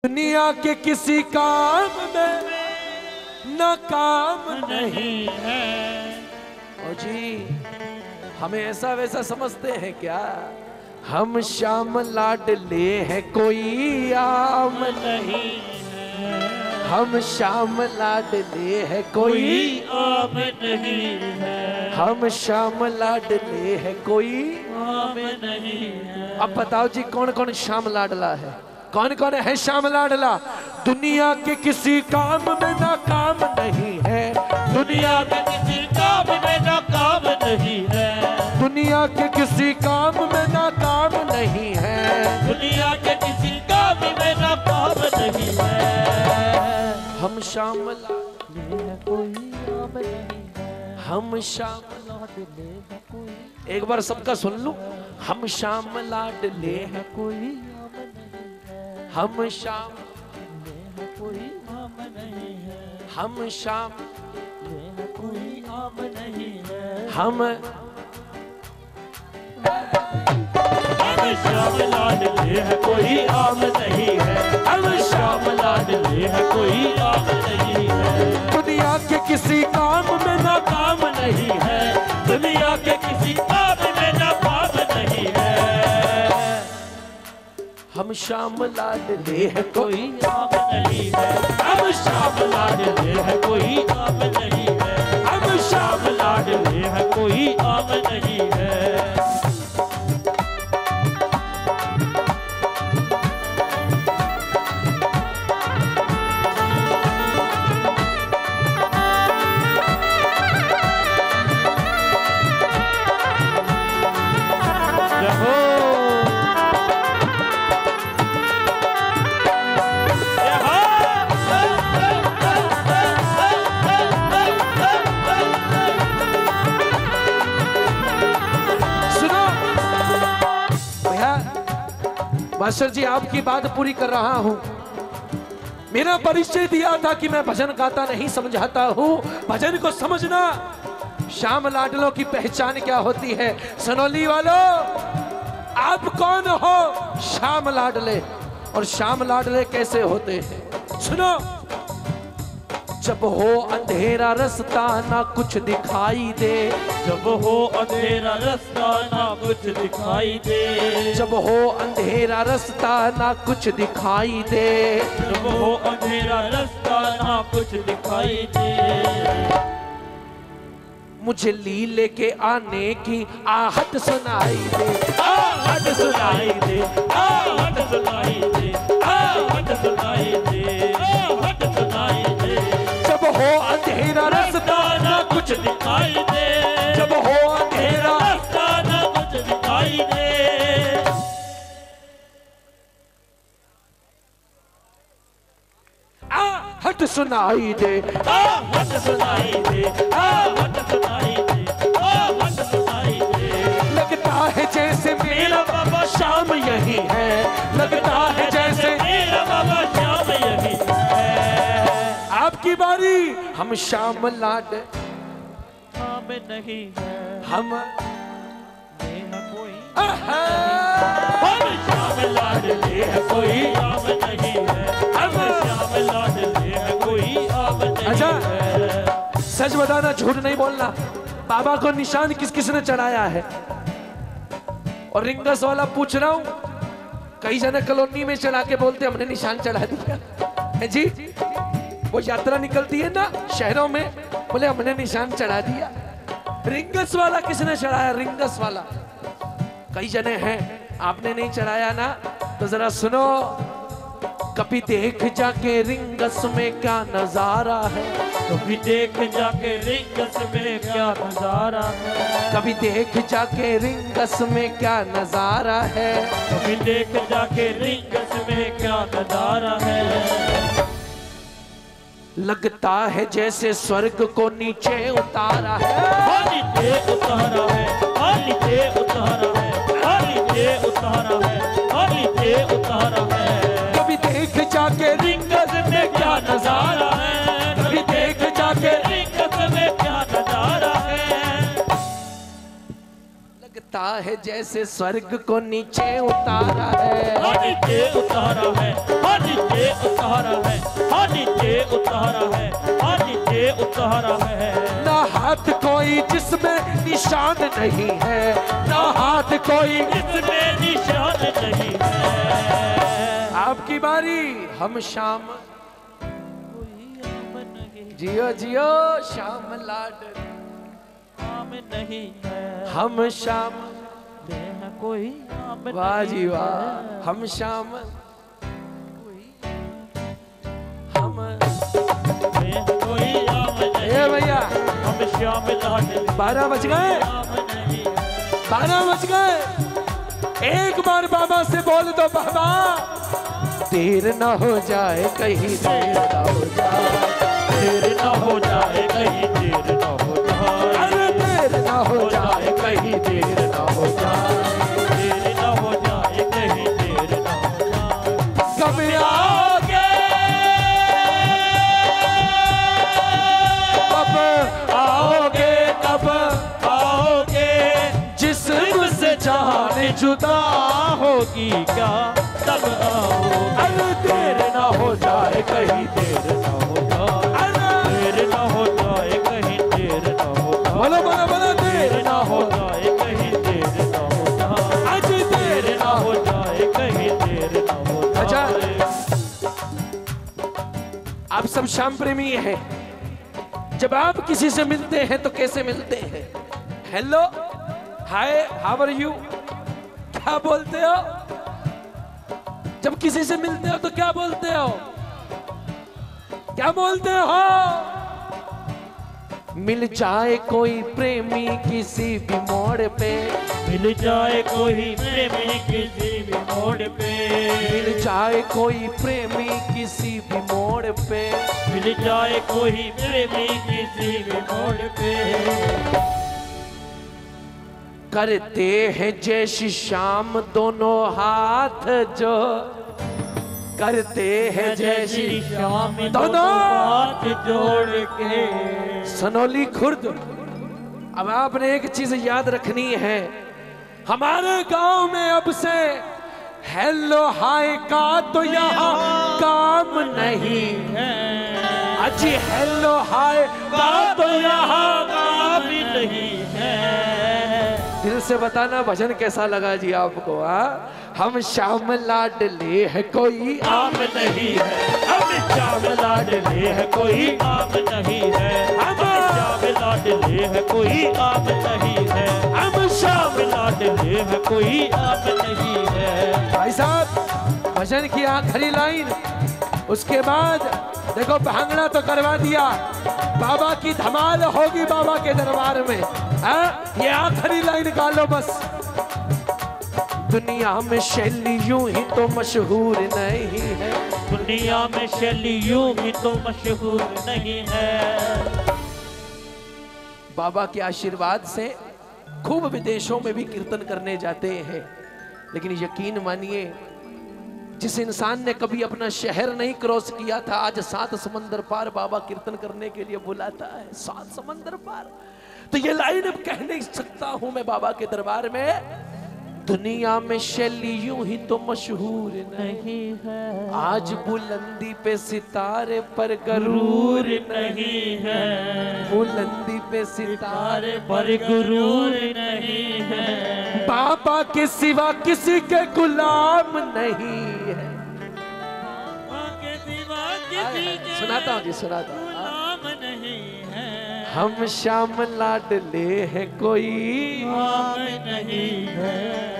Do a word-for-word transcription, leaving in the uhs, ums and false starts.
दुनिया के किसी काम में नाकाम नहीं है। ओ जी हमें ऐसा वैसा समझते हैं क्या? हम श्याम लाडले हैं कोई आम नहीं है। हम श्याम लाडले हैं कोई आम नहीं है। हम श्याम लाडले हैं कोई आम नहीं है। अब बताओ जी कौन कौन श्याम लाडला है? कौन कौन है श्याम लाडला? दुनिया के किसी काम में नाकाम नहीं है। दुनिया के किसी काम में नाकाम नहीं है। दुनिया के किसी काम में नाकाम नहीं है। दुनिया के किसी काम में नाकाम नहीं है। हम श्याम लाडले हैं कोई आम नहीं है। हम श्याम लाडले है कोई। एक बार सबका सुन लूं। हम श्याम लाडले हैं कोई आम नहीं है। हम श्याम कोई आम नहीं है। हम श्याम कोई आम नहीं है। हम हम श्याम लाडले है कोई आम नहीं है। हम श्याम लाडले है कोई आम नहीं है। दुनिया के किसी काम में नाकाम नहीं है। दुनिया के किसी काम में नाकाम नहीं है। हम श्याम लाडले हैं कोई कोई आम नहीं है। हम श्याम लाडले है कोई आम नहीं है। हम श्याम लाडले है कोई आम नहीं है। मास्टर जी आपकी बात पूरी कर रहा हूं। मेरा परिचय दिया था कि मैं भजन गाता नहीं समझाता हूं। भजन को समझना। श्याम लाडलों की पहचान क्या होती है? सनोली वालों आप कौन हो? श्याम लाडले। और श्याम लाडले कैसे होते हैं सुनो। जब हो अंधेरा रास्ता ना कुछ दिखाई दे। जब हो अंधेरा रास्ता ना कुछ दिखाई दे। जब हो अंधेरा रास्ता ना कुछ दिखाई दे। जब हो अंधेरा रास्ता ना कुछ दिखाई दे। मुझे लीले के आने की आहट सुनाई दे। आहट सुनाई दे। आहट सुनाई दे। आहट सुनाई दे। आहट सुनाई दे। जब हो अंधेरा रास्ता ना कुछ दिखाई दे। जब हो अंधेरा रास्ता ना कुछ दिखाई दे। आहट सुनाई दे। आहट सुनाई दे। आहट सुनाई दे। आहट सुनाई दे। लगता है जैसे मेरा बाबा श्याम यही है। लगता है जैसे मेरा बाबा श्याम यही है। आपकी बारी। हम श्याम लाड आम नहीं है। हम नेहा कोई आहा। हम श्याम लाडले है कोई आम नहीं है। हम श्याम लाडले है कोई आम नहीं अच्छा है। सच बताना झूठ नहीं बोलना। बाबा को निशान किस किस ने चढ़ाया है? और रिंगस वाला पूछ रहा हूं। कई जने कॉलोनी में चढ़ा के बोलते हमने निशान चढ़ा दिया है जी। वो यात्रा निकलती है ना शहरों में, बोले हमने निशान चढ़ा दिया। रिंगस वाला किसने चढ़ाया? रिंगस वाला कई जने हैं। आपने नहीं चढ़ाया ना तो जरा सुनो। कभी देख जाके रिंगस में क्या नजारा है। कभी देख जाके रिंगस में क्या नजारा है। कभी देख जाके रिंगस में क्या नजारा है। कभी देख जाके रिंगस में क्या नजारा है। लगता है जैसे स्वर्ग को नीचे उतारा है। नीचे उतारा है। नीचे उतारा है। नीचे उतारा है। नीचे उतारा है। कभी देख जाके रिंगस में क्या नजारा है। कभी देख जाके रिंगस में क्या नजारा है। लगता है जैसे स्वर्ग को नीचे उतारा है। नीचे उतारा है। हाँ नीचे उतारा है, हाँ नीचे उतारा है, हाँ नीचे उतारा है। ना हाथ कोई जिसमें निशान नहीं है, ना हाथ कोई जिसमें निशान नहीं है। आपकी बारी। हम शाम कोई आम नहीं, जियो जियो श्याम लाड, आम नहीं है। हम शाम में है कोई आम वाह नहीं जी वाह, है। हम शाम कोई हम में है कोई आम नहीं। ए भैया हम श्याम लाड बारह बज गए, आम नहीं है। बारह बज गए। एक बार बाबा से बोल दो बाबा, देर ना हो जाए कहीं, देर ना हो जाए, देर ना हो जाए कहीं, देर ना हो जाए। अरे देर ना हो जाए कहीं, देर ना हो जाए। देर ना हो जाए कहीं, देर ना हो जाए। कब आओगे, कब आओगे, कब आओगे जिस्म से जान जुदा होगी क्या तब आओगे। अरे देर ना हो जाए कहीं, देर ना हो जाए, देर ना हो जाए कहीं, देर ना हो जाए। बोलो बोलो बोलो, देर ना हो जाए कहीं, देर ना हो जाए। आज देर देर ना हो जाए कहीं, देर ना हो अच्छा। जाए। आप सब श्याम प्रेमी हैं। जब आप किसी से मिलते हैं तो कैसे मिलते हैं? Hello, hi, how are you, क्या बोलते हो? जब किसी से मिलते हो तो क्या बोलते हो? क्या बोलते हो? मिल जाए कोई प्रेमी किसी भी मोड़ पे, मिल जाए कोई प्रेमी किसी भी मोड़ पे, मिल जाए कोई प्रेमी किसी भी मोड़ पे, मिल जाए कोई प्रेमी किसी भी मोड़ पे। करते हैं जैसी शाम दोनों हाथ जो, करते हैं जैसी शाम दोनों हाथ जोड़ के। सनोली खुर्द। अब आपने एक चीज याद रखनी है, हमारे गांव में अब से हेलो हाय का तो यहाँ काम नहीं है अजी, हेलो हाय का तो यहाँ काम भी नहीं है। दिल से बताना भजन कैसा लगा जी आपको? आ? हम श्याम लाडले है कोई आम नहीं है, हम श्याम लाडले है कोई आम नहीं है। हम श्याम लाडले है कोई आम नहीं है, हम श्याम लाडले है कोई आम नहीं है। भाई साहब, भजन की आखिरी लाइन, उसके बाद देखो भांगड़ा तो करवा दिया, बाबा की धमाल होगी बाबा के दरबार में। आ? ये आखिरी लाइन गा लो बस। दुनिया में शैली यूं ही तो मशहूर नहीं है, दुनिया में शैली यूं ही तो मशहूर नहीं है। बाबा के आशीर्वाद से खूब विदेशों में भी कीर्तन करने जाते हैं, लेकिन यकीन मानिए जिस इंसान ने कभी अपना शहर नहीं क्रॉस किया था, आज सात समंदर पार बाबा कीर्तन करने के लिए बुलाता है। सात समंदर पार, तो ये लाइन अब कह नहीं सकता हूं मैं बाबा के दरबार में। दुनिया में शैली यूं ही तो मशहूर नहीं है, आज बुलंदी पे सितारे पर गरूर नहीं है, बुलंदी पे सितारे पर गुरूर नहीं है। बाबा के सिवा किसी के गुलाम नहीं है। के सिवा किसी के सुनाता हूँ जी, सुनाता हूँ। गुलाम नहीं है, हम श्याम लाडले हैं कोई आम नहीं है।